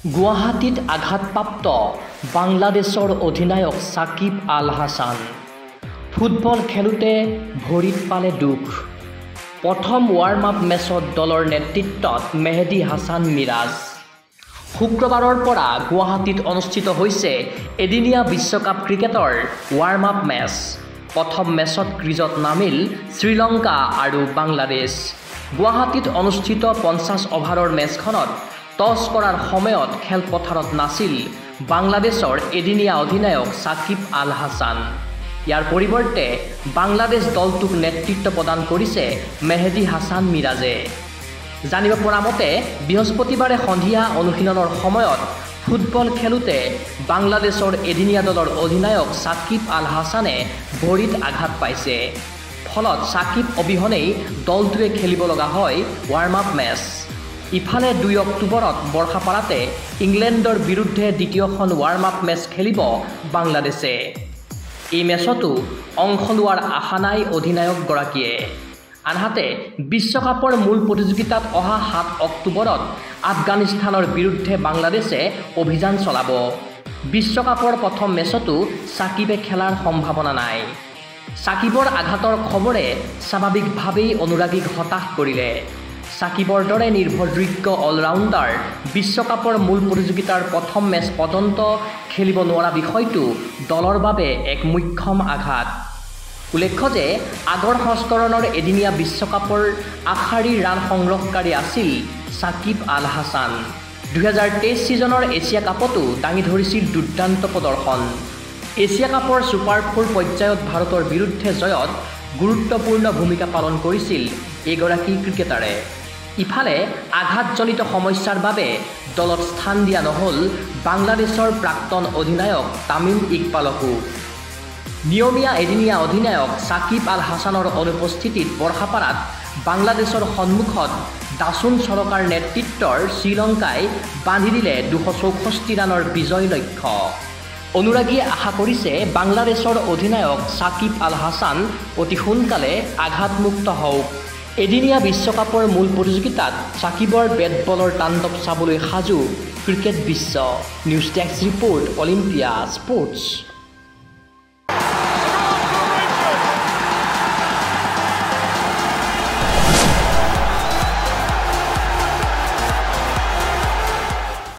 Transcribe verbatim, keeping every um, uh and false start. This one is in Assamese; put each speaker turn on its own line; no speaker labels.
গুৱাহাটীত আঘাতপ্ৰাপ্ত বাংলাদেশৰ অধিনায়ক সাকিব আল হাসান। ফুটবল খেলোঁতে ভৰিত পালে দুখ। প্ৰথম ৱাৰ্ম আপ মেচত দলৰ নেতৃত্বত মেহেদী হাছান মিৰাজ। শুক্ৰবাৰৰ পৰা গুৱাহাটীত অনুষ্ঠিত হৈছে এদিনীয়া বিশ্বকাপ ক্ৰিকেটৰ ৱাৰ্ম আপ মেচ। প্ৰথম মেচত ক্ৰিজত নামিল শ্ৰীলংকা আৰু বাংলাদেশ। গুৱাহাটীত অনুষ্ঠিত পঞ্চাছ অভাৰৰ মেচখনত টছ কৰাৰ সময়ত খেলপথাৰত নাছিল বাংলাদেশৰ এদিনীয়া অধিনায়ক সাকিব আল হাসান। ইয়াৰ পৰিৱৰ্তে বাংলাদেশ দলটোক নেতৃত্ব প্ৰদান কৰিছে মেহেদী হাছান মিৰাজে। জানিব পৰা মতে বৃহস্পতিবাৰে সন্ধিয়া অনুশীলনৰ সময়ত ফুটবল খেলোঁতে বাংলাদেশৰ এদিনীয়া দলৰ অধিনায়ক সাকিব আল হাছানে ভৰিত আঘাত পাইছে। ফলত সাকিব অবিহনেই দলটোৱে খেলিব লগা হয় ৱাৰ্ম আপ মেচ। ইফালে দুই অক্টোবৰত বৰ্ষাপাৰাতে ইংলেণ্ডৰ বিৰুদ্ধে দ্বিতীয়খন ৱাৰ্ম আপ মেচ খেলিব বাংলাদেশে। এই মেচতো অংশ লোৱাৰ আশা নাই অধিনায়কগৰাকীয়ে। আনহাতে বিশ্বকাপৰ মূল প্ৰতিযোগিতাত অহা সাত অক্টোবৰত আফগানিস্তানৰ বিৰুদ্ধে বাংলাদেশে অভিযান চলাব। বিশ্বকাপৰ প্ৰথম মেচতো সাকিবে খেলাৰ সম্ভাৱনা নাই। সাকিবৰ আঘাতৰ খবৰে স্বাভাৱিকভাৱেই অনুৰাগীক হতাশ কৰিলে। সাকিবৰ দৰে নিৰ্ভৰযোগ্য অলৰাউণ্ডাৰ বিশ্বকাপৰ মূল প্ৰতিযোগিতাৰ প্ৰথম মেচ পৰ্যন্ত খেলিব নোৱাৰা বিষয়টো দলৰ বাবে এক মুখ্যম আঘাত। উল্লেখ্য যে আগৰ সংস্কৰণৰ এদিনীয়া বিশ্বকাপৰ আগশাৰীৰ ৰাণ সংগ্ৰহকাৰী আছিল সাকিব আল হাছান। দুহেজাৰ তেইছ ছিজনৰ এছিয়া কাপতো দাঙি ধৰিছিল দুৰ্দান্ত প্ৰদৰ্শন। এছিয়া কাপৰ ছুপাৰ ফ'ৰ পৰ্যায়ত ভাৰতৰ বিৰুদ্ধে জয়ত গুৰুত্বপূৰ্ণ ভূমিকা পালন কৰিছিল এইগৰাকী ক্ৰিকেটাৰে। ইফালে আঘাতজনিত সমস্যাৰ বাবে দলত স্থান দিয়া নহ'ল বাংলাদেশৰ প্ৰাক্তন অধিনায়ক তামিম ইকবালকো। নিয়মীয়া এদিনীয়া অধিনায়ক সাকিব আল হাছানৰ অনুপস্থিতিত বৰ্ষাপাৰাত বাংলাদেশৰ সন্মুখত দাসুন চৰকাৰ নেতৃত্বৰ শ্ৰীলংকাই বান্ধি দিলে দুশ চৌষষ্ঠি ৰানৰ বিজয় লক্ষ্য। অনুৰাগীয়ে আশা কৰিছে বাংলাদেশৰ অধিনায়ক সাকিব আল হাছান অতি সোনকালে আঘাতমুক্ত হওক। এদিনীয়া বিশ্বকাপৰ মূল প্ৰতিযোগিতাত সাকিবৰ বেট বলৰ তাণ্ডৱ চাবলৈ সাজু ক্ৰিকেট বিশ্ব। News desk report, Olympia sports.